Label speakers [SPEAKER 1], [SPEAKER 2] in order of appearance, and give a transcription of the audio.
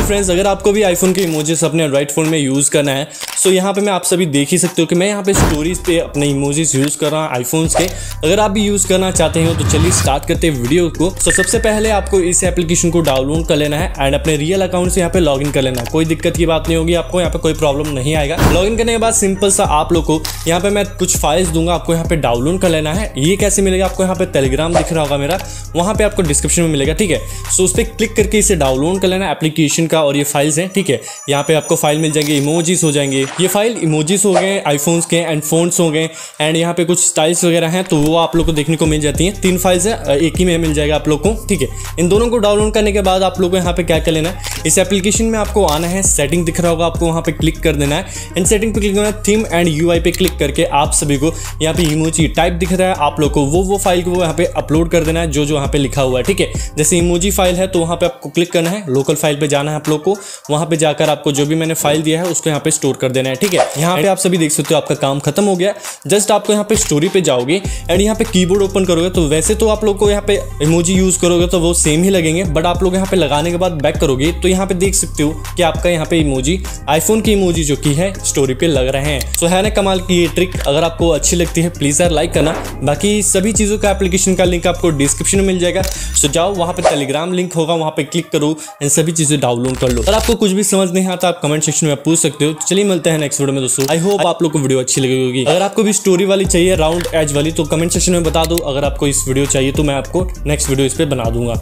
[SPEAKER 1] Hello friends, अगर आपको भी आईफोन के इमोजीज अपने एंड्रॉइड फ़ोन में यूज़ करना है सो यहाँ पे मैं आप सभी देख ही सकते हो कि मैं यहाँ पे स्टोरीज पे अपने इमोजीज यूज़ कर रहा हूँ आईफोन्स के। अगर आप भी यूज़ करना चाहते हो तो चलिए स्टार्ट करते हैं वीडियो को। सो सबसे पहले आपको इस एप्लीकेशन को डाउनलोड कर लेना है एंड अपने रियल अकाउंट से यहाँ पे लॉगिन कर लेना है। कोई दिक्कत की बात नहीं होगी, आपको यहाँ पे कोई प्रॉब्लम नहीं आएगा। लॉगिन करने के बाद सिंपल सा आप लोग को यहाँ पे मैं कुछ फाइल्स दूंगा, आपको यहाँ पे डाउनलोड कर लेना है। ये कैसे मिलेगा, आपको यहाँ पे टेलीग्राम दिख रहा होगा मेरा, वहाँ पे आपको डिस्क्रिप्शन में मिलेगा, ठीक है। सो उस पर क्लिक करके इसे डाउनलोड कर लेना एप्लीकेशन का और ये फाइल्स हैं, ठीक है। यहाँ पे आपको फाइल मिल जाएंगे, इमोजीज हो जाएंगे। ये फाइल इमोजीज हो गए आईफोन्स के एंड फोन्स हो गए एंड यहाँ पे कुछ स्टाइल्स वगैरह हैं तो वो आप लोग को देखने को मिल जाती हैं। 3 फाइल्स है, एक ही में मिल जाएगा आप लोग को, ठीक है। इन दोनों को डाउनलोड करने के बाद आप लोग को यहाँ पे क्या कर लेना है, इस एप्लीकेशन में आपको आना है, सेटिंग दिख रहा होगा, आपको वहाँ पे क्लिक कर देना है एंड सेटिंग पे क्लिक करना है। थीम एंड यूआई पे क्लिक करके आप सभी को यहाँ पे इमोजी टाइप दिख रहा है, आप लोग को वो फाइल को यहाँ पे अपलोड कर देना है जो यहाँ पे लिखा हुआ है, ठीक है। जैसे इमोजी फाइल है तो वहाँ पे आपको क्लिक करना है, लोकल फाइल पे जाना है आप लोग को, वहाँ पे जाकर आपको जो भी मैंने फाइल दिया है उसको यहाँ पे स्टोर कर देना है, ठीक है। यहाँ पे आप सभी देख सकते हो आपका काम खत्म हो गया। जस्ट आपको यहाँ पे स्टोरी पे जाओगे एंड यहाँ पे कीबोर्ड ओपन करोगे तो वैसे तो आप लोग को यहाँ पे इमोजी यूज करोगे तो वो सेम ही लगेंगे, बट आप लोग यहाँ पे लगाने के बाद बैक करोगे तो यहाँ पे देख सकते हो कि आपका यहाँ पे इमोजी आईफोन की इमोजी जो की है स्टोरी पे लग रहे हैं। सो है ना कमाल की ये ट्रिक। अगर आपको अच्छी लगती है प्लीज यार लाइक करना। बाकी सभी चीजों का एप्लीकेशन का लिंक आपको डिस्क्रिप्शन में मिल जाएगा। सो जाओ, वहाँ पे टेलीग्राम लिंक होगा, वहाँ पे क्लिक करो एंड सभी चीजें डाउनलोड कर लो। अगर आपको कुछ भी समझ नहीं आता आप कमेंट सेक्शन में पूछ सकते हो। चलिए मिलते हैं नेक्स्ट वीडियो में दोस्तों। आई होप आप लोग को वीडियो अच्छी लगी होगी। अगर आपको भी स्टोरी वाली चाहिए, राउंड एज वाली, तो कमेंट सेक्शन में बता दो। अगर आपको इस वीडियो चाहिए तो मैं आपको नेक्स्ट वीडियो इस पे बना दूंगा।